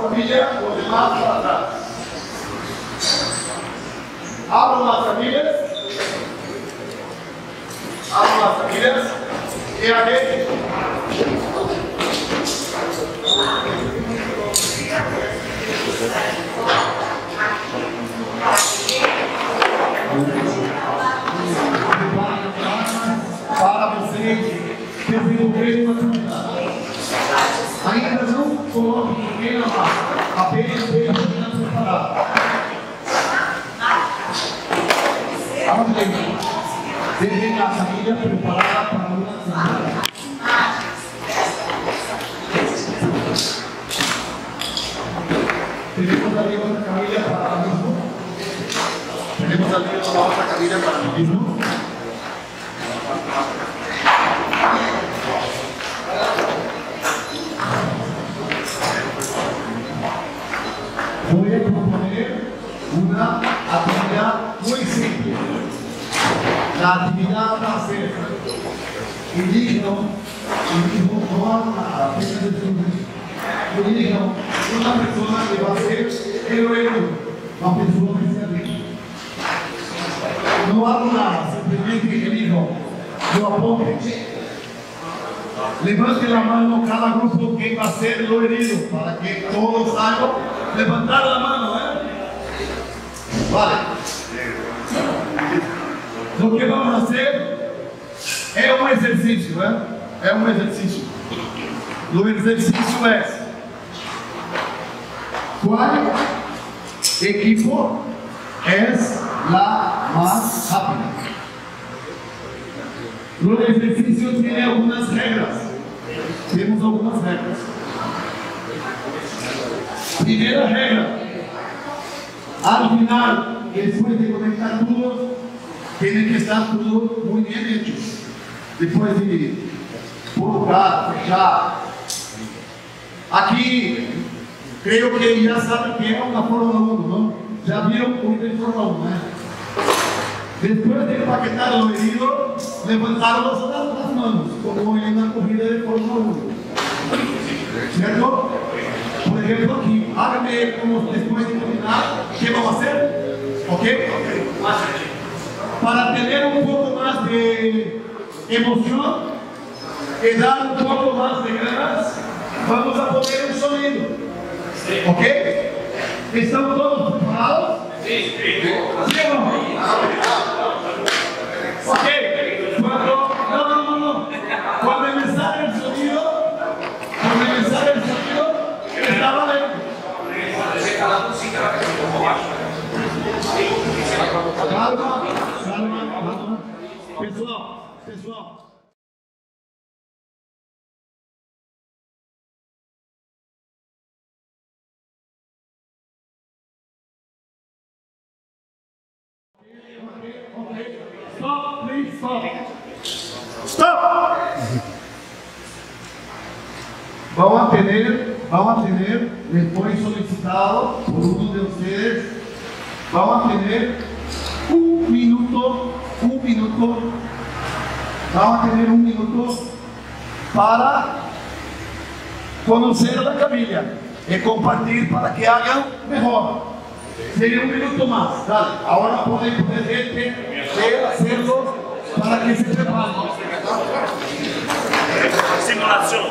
familia o de más para atrás. Abro las familias. Abro las familias. Y aquí. Para vocês desenvolverem uma atividade. Ainda não coloquem ninguém na massa, apenas deixem a preparada. Amém. Deixem a família preparada para uma atividade. Tenemos ali outra família para o mismo. Tenemos ali outra família para o mismo. Voy a proponer una actividad muy simple. La actividad va a ser indigno, no a apenas de su indigno, una persona que va a ser heroíno, una persona que sea digna. No hago nada, simplemente elijo, lo aponte. Levante la mano cada grupo que va a ser lo herido, para que todos hagan levantar la mano, Vale. Lo que vamos a hacer es un ejercicio, Es un ejercicio. Lo ejercicio es ¿cuál equipo es la más rápida? Los ejercicios tienen algunas reglas. Tenemos algunas reglas. Primera regla. Al final, después de conectar todos, tiene que estar todo muy bien hecho. Después de colocar, fechar. Aquí, creo que ya saben que es una Fórmula 1, ¿no? Ya vieron un de Fórmula 1, Después de empaquetar lo herido, levantaron las manos, como en una corrida de Fórmula 1. ¿Cierto? Por ejemplo, aquí, háganme como después de terminar, ¿qué vamos a hacer? ¿Ok? Para tener un poco más de emoción y dar un poco más de ganas, vamos a poner un sonido. ¿Ok? ¿Estamos todos preparados? Sí. ¿Sí o no? Ok. No. Cuando me sale el sonido, está valiendo. Calma. Pessoal. Okay. Stop, please, stop. Vamos a tener, les fue solicitado por uno de ustedes, vamos a tener un minuto, vamos a tener un minuto para conocer a la familia y compartir para que hagan mejor. Sería un minuto más, dale. Ahora pueden hacerlo para que se preparen. Simulación.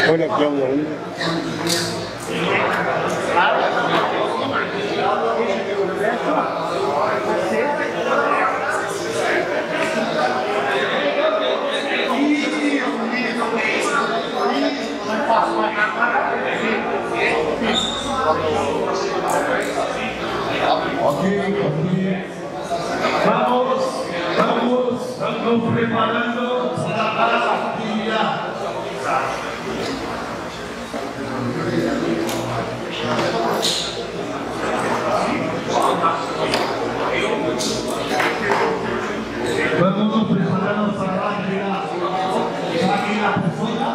Hola, Claudia. Vamos preparando para la actividad. Vamos preparando para la actividad. Aquí la persona.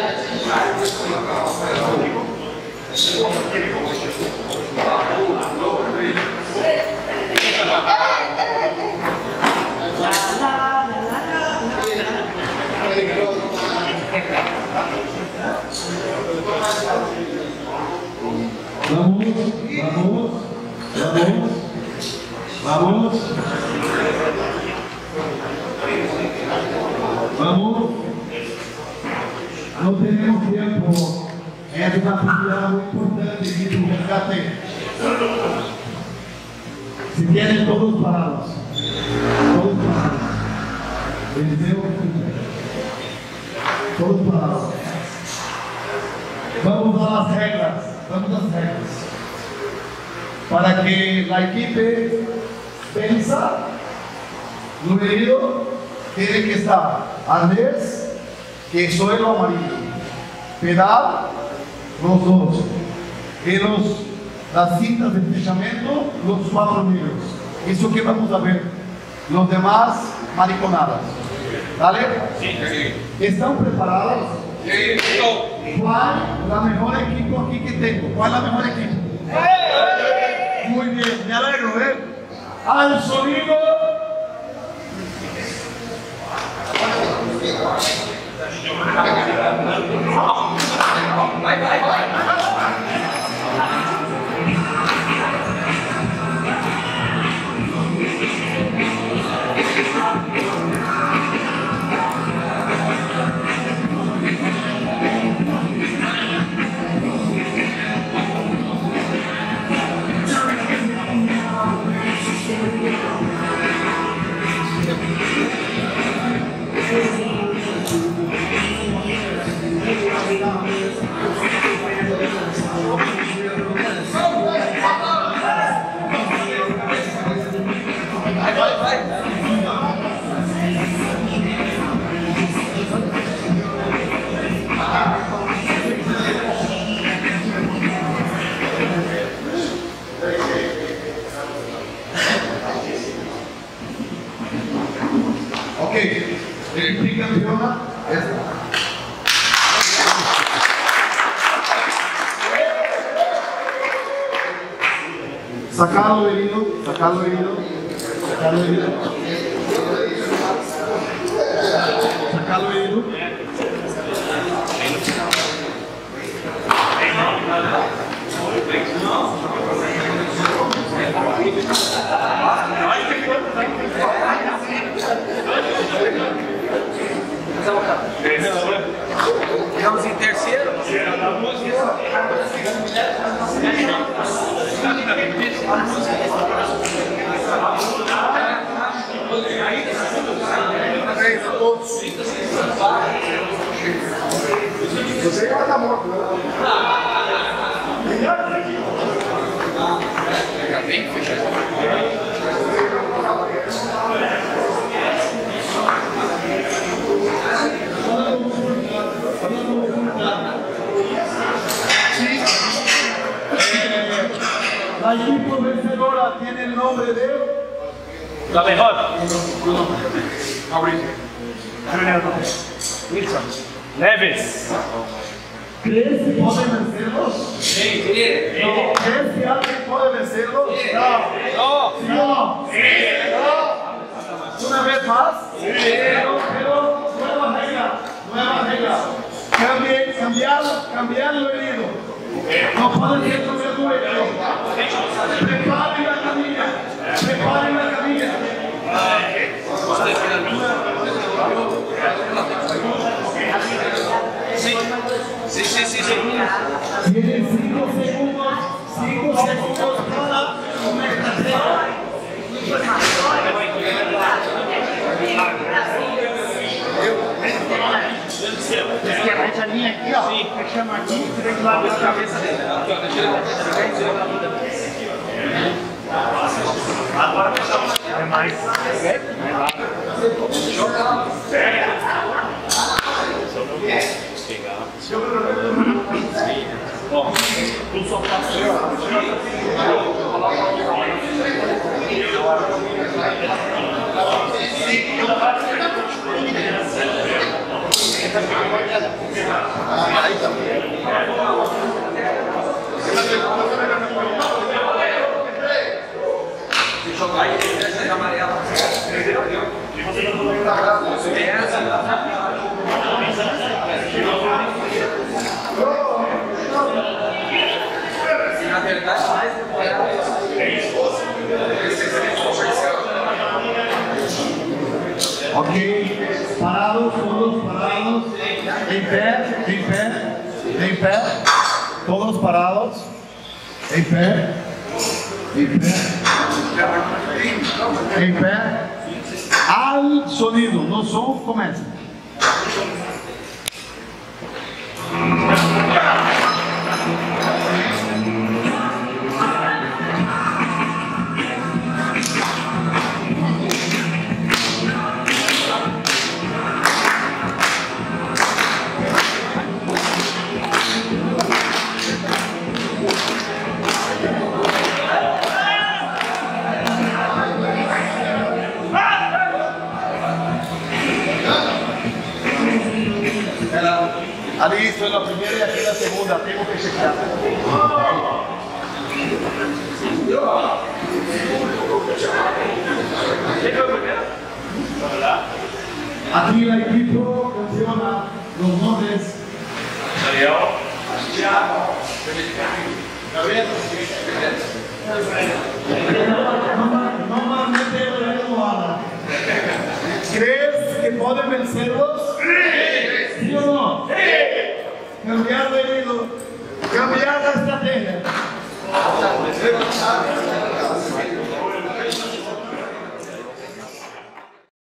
Vamos. No tenemos tiempo. Es una actividad muy importante y tu rescate. Si tienen todos parados. Todos parados. Todos parados. Vamos a las reglas. Para que la equipe venza, lo herido tiene que estar arnés y suelo amarillo, pedal los dos, y las cintas de flechamento los 4 negros. Eso que vamos a ver, los demás mariconadas. ¿Vale? Sí. ¿Están preparados? Sí. ¿Cuál es la mejor equipo aquí que tengo? ¿Cuál es la mejor equipo? Muy bien, me alegro, ¿eh? Al sonido. Ok, el tricampeona es sacarlo herido, sacarlo herido, sacarlo herido, sacarlo herido. Quedamos em terceiro. Você vai estar morto. Já vem fechado. La equipo vencedora tiene el nombre de... La mejor. Mauricio. Wilson. Neves. ¿Crees que puede vencerlos? Sí. No. ¿Crees que alguien puede vencerlos? No. ¿Sí o no? Sí. No. ¿Una vez más? Sí. Pero nueva regla. Cambiar lo herido. No pueden ser con el duelo. Preparen la camilla. Sí. Esquerda, essa linha aqui, ó. Sim. Chama aqui, você tem que ir lá na cabeça dele. Agora é mais. Vai lá. Bom, tu só faz Jogar e ele amarela. Na verdade, mais ok, parados, todos parados, em pé, em pé, em pé, todos parados, em pé, em pé, em pé, al sonido, no som, começa. Ali esto es la primera y aquí la segunda, tengo que checar. Aquí el equipo menciona los nombres. Gabriel. Normalmente no habla. ¿Crees que pueden vencerlos? ¿Sí o no? ¡Sí! Cambiar de hilo, cambiar la estrategia.